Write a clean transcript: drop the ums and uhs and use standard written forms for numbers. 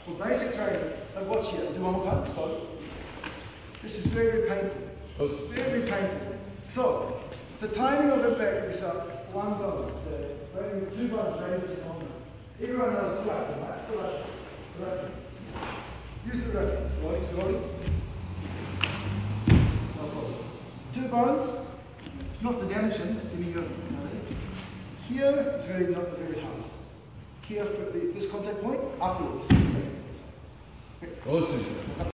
For basic training, watch here, do one more time, slowly. This is very, very painful. Very painful. So, the timing of impact is one bone. So, two bones, raise on. Everyone knows the right? Right. Use the right. Slowly, slowly. No problem. Two bones. It's not the damage him. Give me your. Here is not very hard. Here for this contact point afterwards. Awesome.